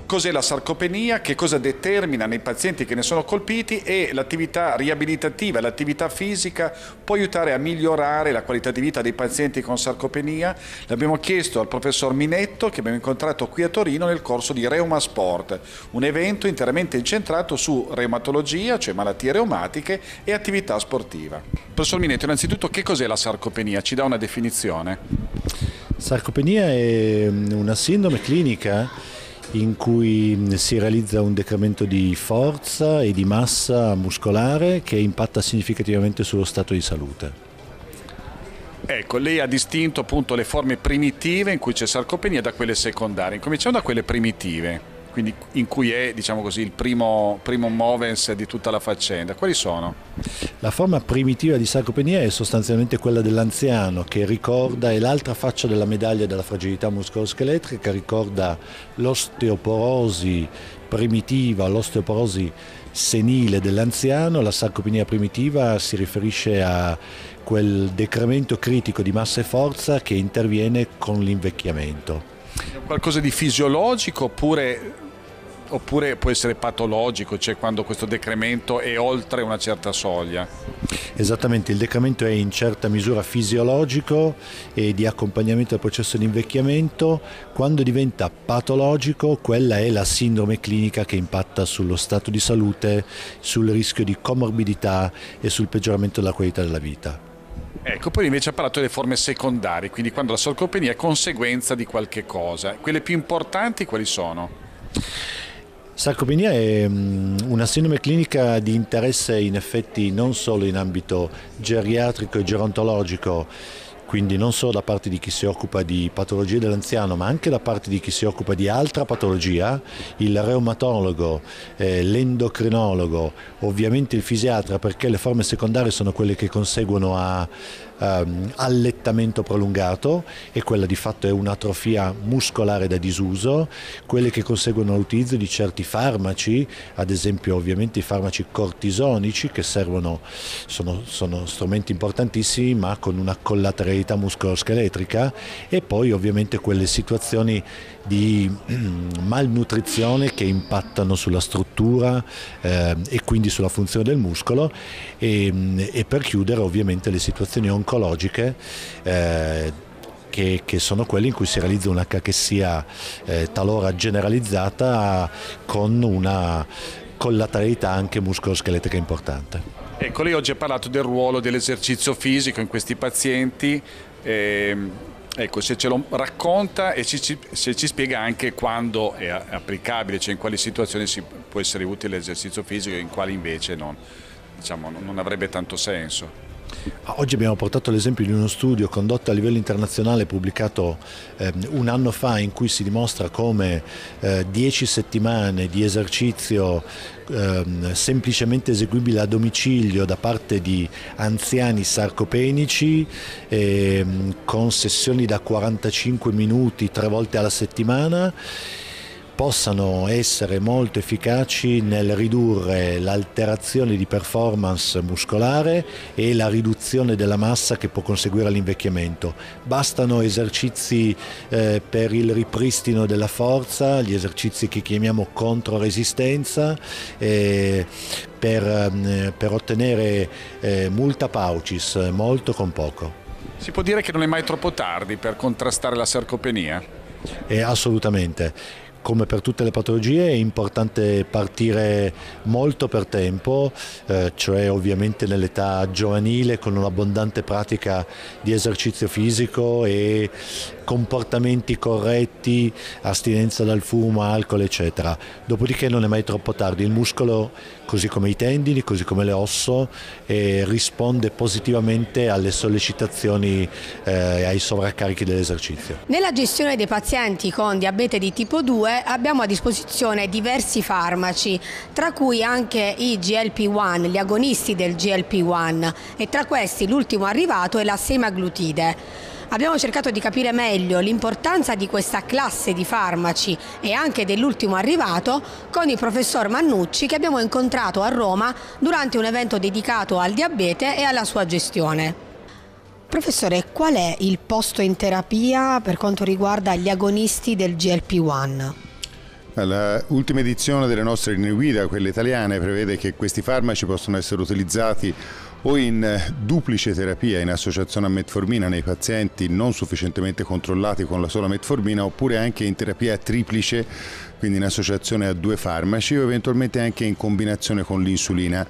cos'è la sarcopenia, che cosa determina nei pazienti che ne sono colpiti e l'attività riabilitativa, l'attività fisica può aiutare a migliorare la qualità di vita dei pazienti con sarcopenia. L'abbiamo chiesto al professor Minetto, che abbiamo incontrato qui a Torino nel corso di Reumasport, un evento interamente incentrato su reumatologia, cioè malattie reumatiche e attività sportiva. Professor Minetto, innanzitutto che cos'è la sarcopenia? Ci dà una definizione? Sarcopenia è una sindrome clinica in cui si realizza un decremento di forza e di massa muscolare che impatta significativamente sullo stato di salute. Ecco, lei ha distinto appunto le forme primitive in cui c'è sarcopenia da quelle secondarie. Cominciamo da quelle primitive, quindi in cui è, diciamo così, il primo movens di tutta la faccenda. Quali sono? La forma primitiva di sarcopenia è sostanzialmente quella dell'anziano, che ricorda, è l'altra faccia della medaglia della fragilità muscoloscheletrica, che ricorda l'osteoporosi primitiva, l'osteoporosi senile dell'anziano. La sarcopenia primitiva si riferisce a quel decremento critico di massa e forza che interviene con l'invecchiamento. È qualcosa di fisiologico oppure può essere patologico, cioè quando questo decremento è oltre una certa soglia? Esattamente, il decremento è in certa misura fisiologico e di accompagnamento al processo di invecchiamento. Quando diventa patologico, quella è la sindrome clinica che impatta sullo stato di salute, sul rischio di comorbidità e sul peggioramento della qualità della vita. Ecco, poi invece ha parlato delle forme secondarie, quindi quando la sarcopenia è conseguenza di qualche cosa. Quelle più importanti quali sono? Sarcopenia è una sindrome clinica di interesse in effetti non solo in ambito geriatrico e gerontologico, quindi non solo da parte di chi si occupa di patologie dell'anziano, ma anche da parte di chi si occupa di altra patologia, il reumatologo, l'endocrinologo, ovviamente il fisiatra, perché le forme secondarie sono quelle che conseguono a allettamento prolungato, e quella di fatto è un'atrofia muscolare da disuso, quelle che conseguono all'utilizzo di certi farmaci, ad esempio ovviamente i farmaci cortisonici che sono strumenti importantissimi ma con una collateralità muscoloscheletrica, e poi ovviamente quelle situazioni di malnutrizione che impattano sulla struttura e quindi sulla funzione del muscolo, e per chiudere ovviamente le situazioni oncologiche che sono quelle in cui si realizza una cachessia talora generalizzata con una collateralità anche muscoloscheletrica importante. Ecco, lei oggi ha parlato del ruolo dell'esercizio fisico in questi pazienti. Ecco, se ce lo racconta e se ci spiega anche quando è applicabile, cioè in quali situazioni può essere utile l'esercizio fisico e in quali invece non avrebbe tanto senso. Oggi abbiamo portato l'esempio di uno studio condotto a livello internazionale, pubblicato un anno fa, in cui si dimostra come 10 settimane di esercizio semplicemente eseguibile a domicilio da parte di anziani sarcopenici, con sessioni da 45 minuti 3 volte alla settimana, possano essere molto efficaci nel ridurre l'alterazione di performance muscolare e la riduzione della massa che può conseguire all'invecchiamento. Bastano esercizi per il ripristino della forza, gli esercizi che chiamiamo controresistenza, per ottenere multa paucis, molto con poco. Si può dire che non è mai troppo tardi per contrastare la sarcopenia? Assolutamente. Come per tutte le patologie è importante partire molto per tempo, cioè ovviamente nell'età giovanile, con un'abbondante pratica di esercizio fisico e comportamenti corretti, astinenza dal fumo, alcol, eccetera. Dopodiché non è mai troppo tardi. Il muscolo, così come i tendini, così come le ossa, risponde positivamente alle sollecitazioni e ai sovraccarichi dell'esercizio. Nella gestione dei pazienti con diabete di tipo 2 abbiamo a disposizione diversi farmaci, tra cui anche i GLP-1, gli agonisti del GLP-1, e tra questi l'ultimo arrivato è la semaglutide. Abbiamo cercato di capire meglio l'importanza di questa classe di farmaci e anche dell'ultimo arrivato con il professor Mannucci, che abbiamo incontrato a Roma durante un evento dedicato al diabete e alla sua gestione. Professore, qual è il posto in terapia per quanto riguarda gli agonisti del GLP-1? L'ultima edizione delle nostre linee guida, quelle italiane, prevede che questi farmaci possono essere utilizzati o in duplice terapia in associazione a metformina nei pazienti non sufficientemente controllati con la sola metformina, oppure anche in terapia triplice, quindi in associazione a 2 farmaci, o eventualmente anche in combinazione con l'insulina.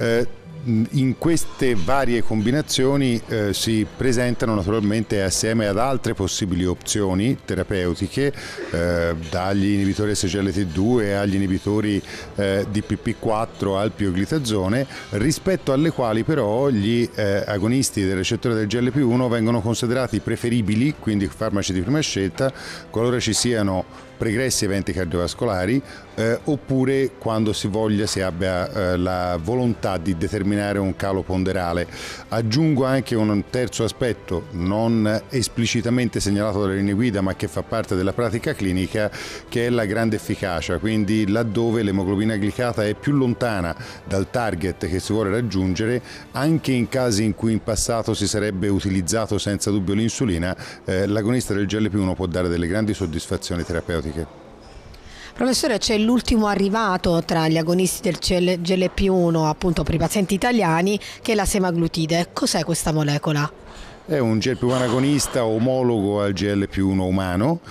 In queste varie combinazioni si presentano naturalmente assieme ad altre possibili opzioni terapeutiche, dagli inibitori SGLT2 agli inibitori di PP4 al pioglitazone, rispetto alle quali però gli agonisti del recettore del GLP-1 vengono considerati preferibili, quindi farmaci di prima scelta, qualora ci siano pregressi eventi cardiovascolari, oppure quando si abbia la volontà di determinare un calo ponderale. Aggiungo anche un terzo aspetto non esplicitamente segnalato dalle linee guida, ma che fa parte della pratica clinica, che è la grande efficacia, quindi laddove l'emoglobina glicata è più lontana dal target che si vuole raggiungere, anche in casi in cui in passato si sarebbe utilizzato senza dubbio l'insulina, l'agonista del GLP-1 può dare delle grandi soddisfazioni terapeutiche. Professore, c'è l'ultimo arrivato tra gli agonisti del GLP-1, appunto per i pazienti italiani, che è la semaglutide. Cos'è questa molecola? È un GLP-1 agonista omologo al GLP-1 umano,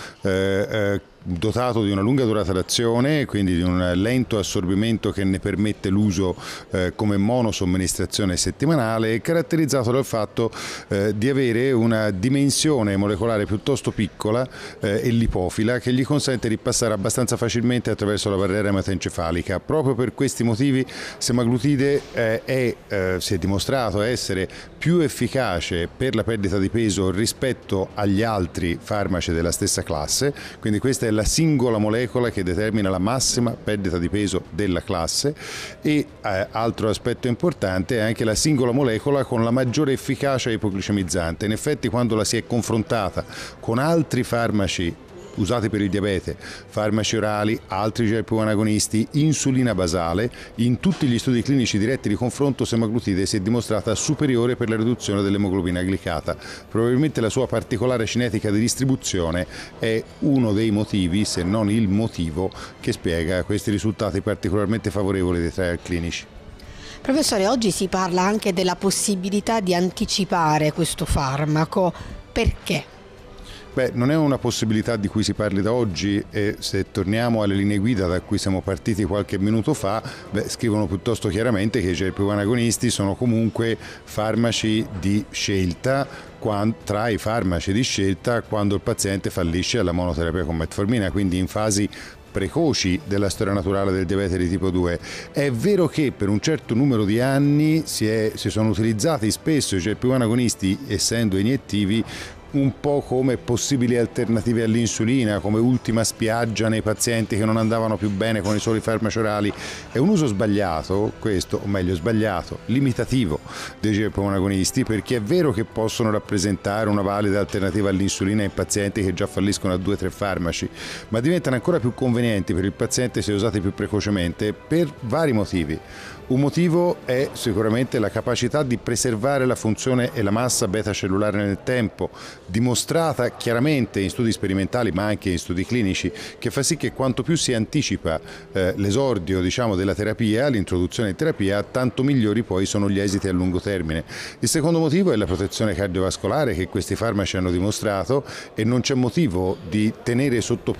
dotato di una lunga durata d'azione, quindi di un lento assorbimento che ne permette l'uso come monosomministrazione settimanale, e caratterizzato dal fatto di avere una dimensione molecolare piuttosto piccola e lipofila, che gli consente di passare abbastanza facilmente attraverso la barriera ematoencefalica. Proprio per questi motivi semaglutide si è dimostrato essere più efficace per la perdita di peso rispetto agli altri farmaci della stessa classe, quindi questa è la singola molecola che determina la massima perdita di peso della classe, e altro aspetto importante è anche la singola molecola con la maggiore efficacia ipoglicemizzante. In effetti, quando la si è confrontata con altri farmaci usati per il diabete, farmaci orali, altri GLP-1 agonisti, insulina basale, in tutti gli studi clinici diretti di confronto semaglutide si è dimostrata superiore per la riduzione dell'emoglobina glicata. Probabilmente la sua particolare cinetica di distribuzione è uno dei motivi, se non il motivo, che spiega questi risultati particolarmente favorevoli dei trial clinici. Professore, oggi si parla anche della possibilità di anticipare questo farmaco. Perché? Non è una possibilità di cui si parli da oggi, e se torniamo alle linee guida da cui siamo partiti qualche minuto fa, scrivono piuttosto chiaramente che i GLP-1 agonisti sono comunque farmaci di scelta, tra i farmaci di scelta quando il paziente fallisce alla monoterapia con metformina, quindi in fasi precoci della storia naturale del diabete di tipo 2. È vero che per un certo numero di anni si sono utilizzati spesso i GLP-1 agonisti, essendo iniettivi, un po' come possibili alternative all'insulina, come ultima spiaggia nei pazienti che non andavano più bene con i soli farmaci orali. È un uso sbagliato questo, o meglio sbagliato, limitativo dei GLP-1 agonisti, perché è vero che possono rappresentare una valida alternativa all'insulina in pazienti che già falliscono a 2-3 farmaci, ma diventano ancora più convenienti per il paziente se usati più precocemente per vari motivi. Un motivo è sicuramente la capacità di preservare la funzione e la massa beta cellulare nel tempo, dimostrata chiaramente in studi sperimentali ma anche in studi clinici, che fa sì che quanto più si anticipa l'esordio della terapia, l'introduzione in terapia, tanto migliori poi sono gli esiti a lungo termine. Il secondo motivo è la protezione cardiovascolare che questi farmaci hanno dimostrato, e non c'è motivo di tenere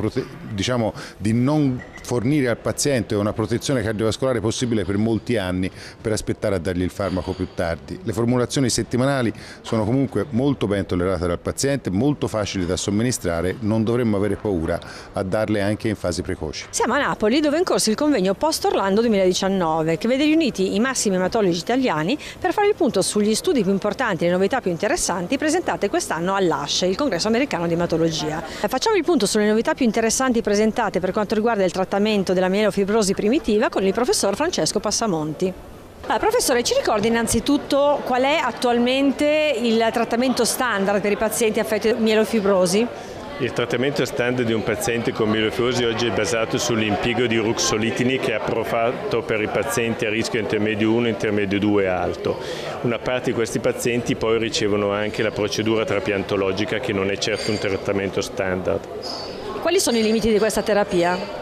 di non fornire al paziente una protezione cardiovascolare possibile per molti anni per aspettare a dargli il farmaco più tardi. Le formulazioni settimanali sono comunque molto ben tollerate dal paziente, molto facili da somministrare, non dovremmo avere paura a darle anche in fasi precoci. Siamo a Napoli, dove è in corso il convegno Post Orlando 2019, che vede riuniti i massimi ematologi italiani per fare il punto sugli studi più importanti e le novità più interessanti presentate quest'anno all'ASH, il congresso americano di ematologia. Facciamo il punto sulle novità più interessanti presentate per quanto riguarda il trattamento della mielofibrosi primitiva con il professor Francesco Passamonti. Professore, ci ricorda innanzitutto qual è attualmente il trattamento standard per i pazienti affetti da mielofibrosi? Il trattamento standard di un paziente con mielofibrosi oggi è basato sull'impiego di ruxolitini, che è approvato per i pazienti a rischio intermedio 1 e intermedio 2 alto. Una parte di questi pazienti poi ricevono anche la procedura trapiantologica, che non è certo un trattamento standard. Quali sono i limiti di questa terapia?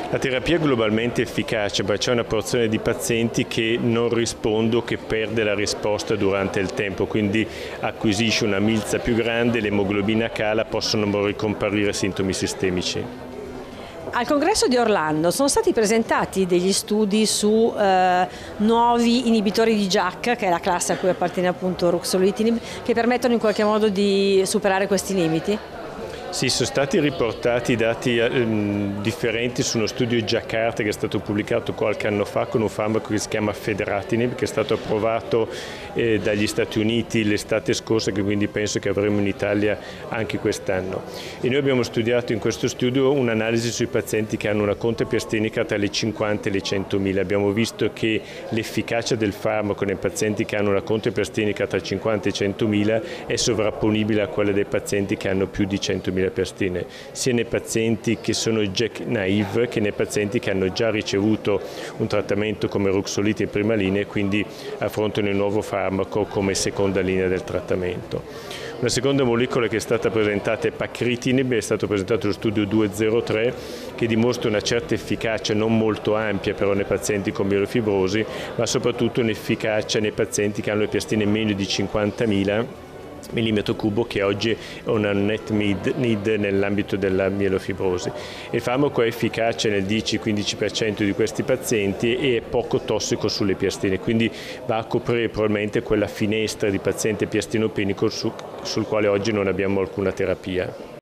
La terapia è globalmente efficace, ma c'è una porzione di pazienti che non risponde o che perde la risposta durante il tempo, quindi acquisisce una milza più grande, l'emoglobina cala, possono ricomparire sintomi sistemici. Al congresso di Orlando sono stati presentati degli studi su nuovi inibitori di JAK, che è la classe a cui appartiene appunto ruxolitinib, che permettono in qualche modo di superare questi limiti? Sì, sono stati riportati dati differenti su uno studio Jakarta che è stato pubblicato qualche anno fa con un farmaco che si chiama Fedratinib, che è stato approvato dagli Stati Uniti l'estate scorsa, che quindi penso che avremo in Italia anche quest'anno. E noi abbiamo studiato in questo studio un'analisi sui pazienti che hanno una conte piastinica tra le 50 e le 100.000. Abbiamo visto che l'efficacia del farmaco nei pazienti che hanno una conte piastinica tra 50 e 100.000 è sovrapponibile a quella dei pazienti che hanno più di 100.000 piastine, sia nei pazienti che sono JAK naive che nei pazienti che hanno già ricevuto un trattamento come ruxolitinib in prima linea e quindi affrontano il nuovo farmaco come seconda linea del trattamento. Una seconda molecola che è stata presentata è pacritinib, è stato presentato lo studio 203 che dimostra una certa efficacia non molto ampia però nei pazienti con mielofibrosi, ma soprattutto un'efficacia nei pazienti che hanno le piastine meno di 50.000 millimetro cubo, che oggi è una net need nell'ambito della mielofibrosi. Il farmaco è efficace nel 10-15% di questi pazienti e è poco tossico sulle piastine, quindi va a coprire probabilmente quella finestra di paziente piastinopenico sul quale oggi non abbiamo alcuna terapia.